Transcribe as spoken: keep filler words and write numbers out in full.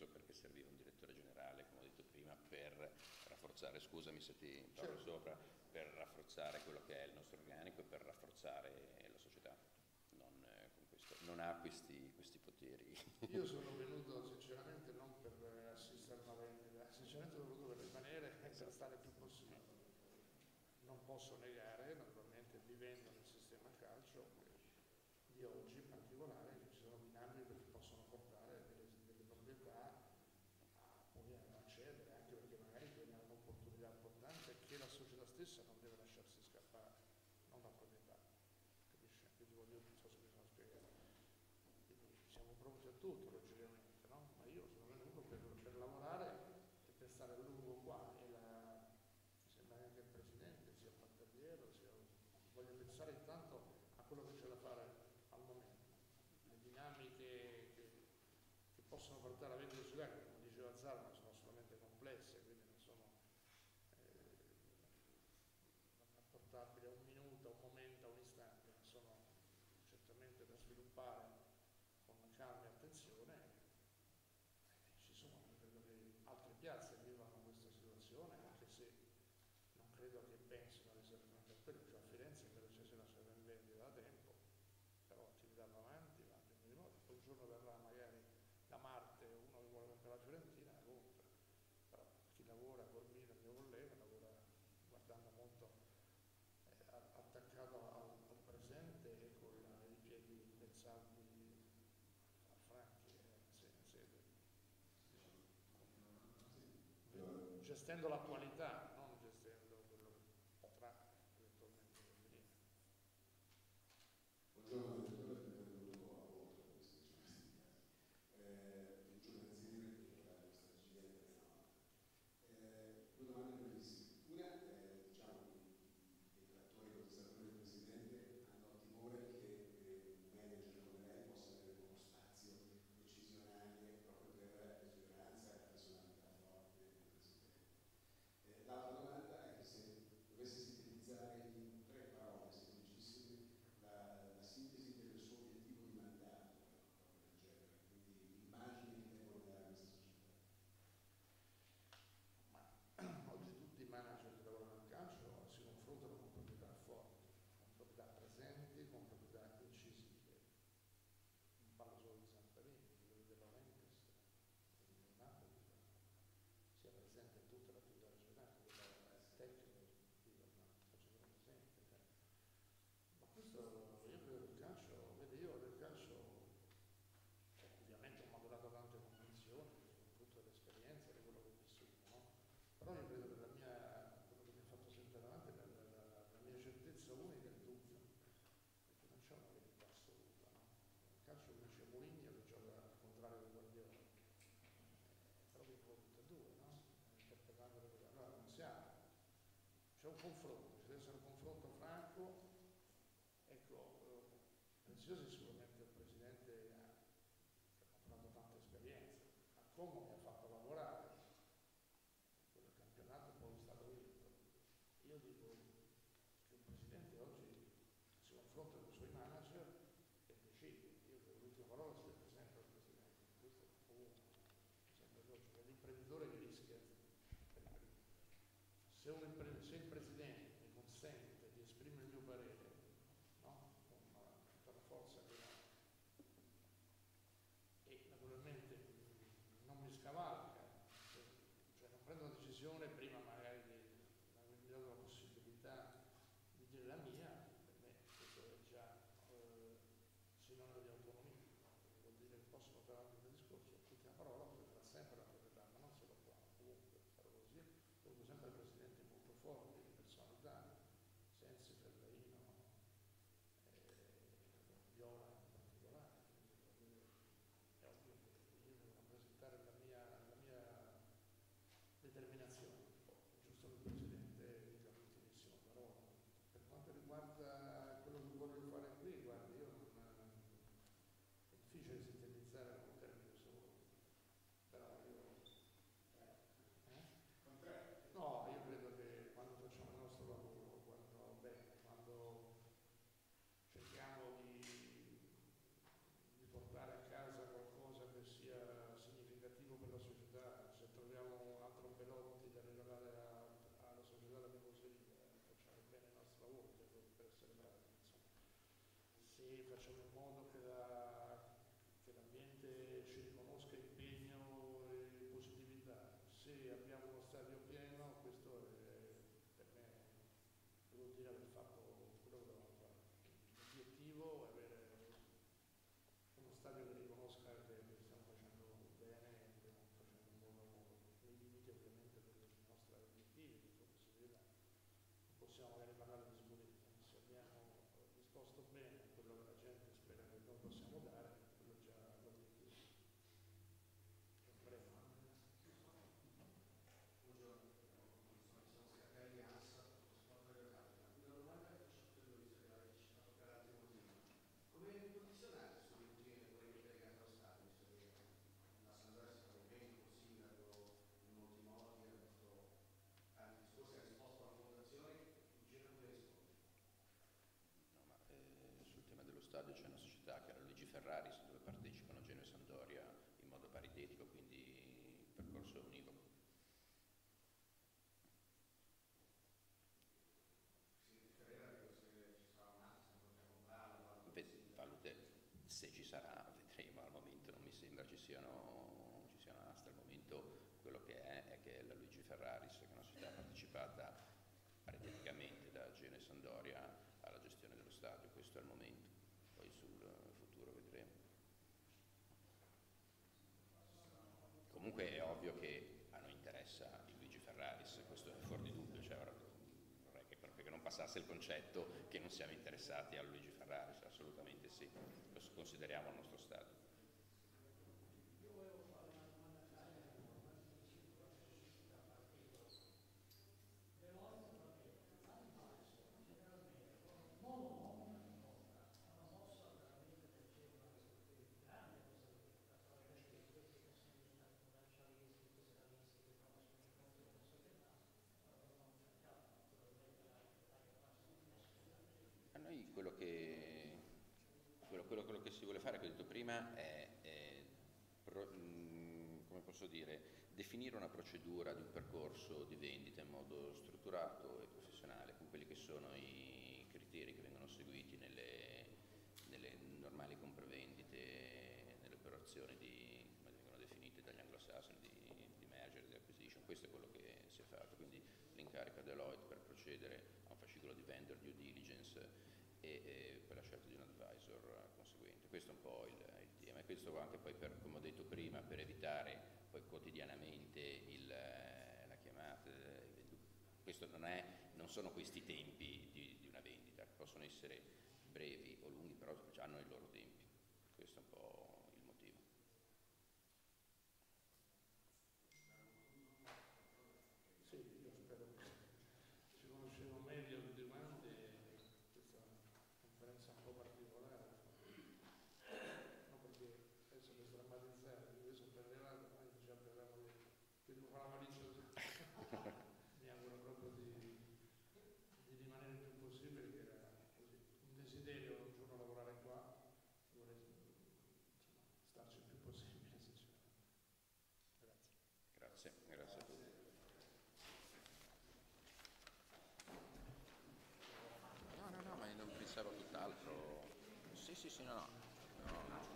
senso, perché serviva un direttore generale, come ho detto prima, per rafforzare, scusami se ti parlo certo. sopra, per rafforzare quello che è il nostro organico e per rafforzare la società. Non, eh, con questo, non ha questi, questi poteri. Io sono venuto sinceramente non per assistere a una vendita, sinceramente sono venuto per rimanere e per stare il più possibile. Non posso negare, naturalmente vivendo nel sistema calcio di oggi in particolare, che ci sono dinamiche che possono portare delle, delle proprietà a poi accedere, anche perché magari quella è un'opportunità importante che la società stessa non deve lasciarsi scappare, non la proprietà. Capisci? Quindi voglio, non so se mi sono spiegato. Quindi siamo pronti a tutto, logicamente, no? Ma io sono venuto per, per lavorare e per stare a lungo qua e la, mi sembra che anche il presidente sia battagliero, sia, voglio pensare intanto a quello che c'è da fare al momento, le dinamiche che, che possono portare a vendita di società, che come diceva Zarma sono assolutamente complesse, quindi non sono eh, rapportabili a un minuto, a un momento, a un istante, ma sono certamente da sviluppare con calma e attenzione. Eh, ci sono, credo che altre piazze vivano questa situazione, anche se non credo che pensino esattamente a quello, cioè a Firenze credo ci sia una società in vendita da tempo, però attività va avanti, va avanti di modo, poi un giorno verrà magari da Marte uno che vuole comprare la Fiorentina la compra, però chi lavora col Milan, il mio collega, lavora guardando molto eh, attaccato al, al presente e con la, i piedi pensabili a Franchi eh, in sede gestendo l'attualità, non gestendo quello che potrà eventualmente venire. Buongiorno direttore, benvenuto a voto a questi casi. Il giornalismo è la strategia internazionale. Due domande brevissime. Una, eh, diciamo, i detrattori e contestatori del Presidente hanno timore che un manager come lei possa avere uno spazio decisionale proprio per l'esuberanza e la personalità forte del Presidente. Eh, L'altra domanda è che se dovesse sintetizzare in tre parole semplicissime la, la sintesi del suo obiettivo di mandato, proprio del genere, quindi l'immagine che deve dare questa società. Ma oggi tutti i manager che lavorano nel calcio si confrontano con proprietà forti, con proprietà presenti, con proprietà incisive. Non parlo solo di Zamparini, quello della Laurentiis, quello del Napoli, sia presente in tutta l'attività regionale, quella tecnica, faccio un esempio. Ma questo io credo del calcio, vedi io del calcio ovviamente ho maturato tante convinzioni, soprattutto dell'esperienza e di quello che ho vissuto, no? Però io credo che la mia, quello che mi ha fatto sempre avanti è la, la, la mia certezza unica è il dubbio, perché non c'è una verità assoluta, no? Nel calcio invece Mourinho che gioca al contrario di Guardiola, eh, però vincono tutte e due, no? Interpretando le cose. Allora non siamo, c'è un confronto, ci deve essere un confronto franco, ecco, Preziosi sicuramente il Presidente ha, ha fatto tante esperienze, a Como mi ha fatto lavorare, quel campionato poi è stato vinto. Io dico che un Presidente oggi si confronta con i suoi manager e decide, io credo che l'ultima parola sia sempre al Presidente, questo è comunque, sempre logico, è l'imprenditore che rischia per primo. Se, un, se il Presidente mi consente di esprimere il mio parere, no? Con tutta la forza che ha, e naturalmente non mi scavalca, cioè non prendo una decisione prima magari di avermi dato la possibilità di dire la mia, per me questo è già eh, sinonimo di autonomia, vuol dire che posso portare avanti il discorso, l'ultima parola prenderà sempre la proprietà, ma non solo qua, comunque farò così, comunque sempre il Presidente molto forte di personalità, Sensi, Ferraino, Viola in particolare, è ovvio che io devo rappresentare la mia, la mia determinazione, è giusto che il Presidente dica l'ultimissima parola. Per quanto riguarda quello che voglio fare qui, guarda, io non, è difficile sintetizzare con un termine solo, però io... Eh? No, io credo che quando facciamo se facciamo in modo che, la, che l'ambiente ci riconosca impegno e positività, se abbiamo uno stadio pieno, questo è, per me vuol dire aver fatto quello che dovevamo fare. L'obiettivo è avere uno stadio che riconosca che, che stiamo facendo bene e che stiamo facendo un buon lavoro, nei limiti ovviamente dei nostri obiettivi, che come si vede non possiamo magari parlare di sicurezza, ma se abbiamo risposto bene a quello che la gente spera che noi possiamo dare, quello già l'obiettivo. Prego. Buongiorno, sono Scarpelli Ansa, Sport per Capita. Una domanda che faccio credo visto che l'avete citato per altri motivi. Come condizionate sulle routine polemiche legate allo Stato, visto che la Sampdoria si fa impegno col sindaco in molti modi, ha fatto tanti discorsi, ha risposto alla fondazione, in genere come risponde? No, ma eh, sul tema dello stadio c'è una società che è la Luigi Ferraris, dove partecipano Genoa e Sampdoria in modo paritetico, quindi il percorso è univoco. Significherebbe che se ci sarà un attimo, se potete comprarlo, Ve- valute, se ci sarà, vedremo. Al momento non mi sembra ci siano, ci siano aste. Al momento quello che è è che la Luigi Ferraris, che è una società partecipata pariteticamente da Genoa e Sampdoria alla gestione dello stadio, questo è il momento, poi sul futuro vedremo. Comunque è ovvio che a noi interessa il Luigi Ferraris, questo è fuori di dubbio, cioè, ora, vorrei che, che non passasse il concetto che non siamo interessati al Luigi Ferraris, assolutamente sì, lo consideriamo il nostro stadio. A noi quello che, quello, quello, quello che si vuole fare, come ho detto prima, è, è pro, mh, come posso dire, definire una procedura di un percorso di vendita in modo strutturato e professionale, con quelli che sono i criteri che vengono seguiti nelle, nelle normali compravendite, nelle operazioni di, come vengono definite dagli anglosassoni, di, di merger, di acquisition. Questo è quello che si è fatto, quindi l'incarico a Deloitte per procedere a un fascicolo di vendor due diligence e, e per la scelta di un advisor conseguente. Questo è un po' il, il tema, e questo anche poi, per, come ho detto prima, per evitare poi quotidianamente il, la chiamata. Questo non, è, non sono questi tempi di, di una vendita, che possono essere brevi o lunghi, però hanno i loro tempi. Questo è un po' il motivo. Sì, io spero che ci conoscevo meglio di quanti questa conferenza un po' particolare, no, perché adesso per sdrammatizzare, io sono ben arrivato, ma già parliamo di che devo fare la valigia. Mi auguro proprio di, di rimanere il più possibile, perché era così un desiderio un giorno lavorare qua, vorrei insomma, starci il più possibile, sinceramente. Grazie. Grazie, grazie a tutti. No, no, no, ma non pensavo a tutt'altro. Sì, sì, sì, no, no. no.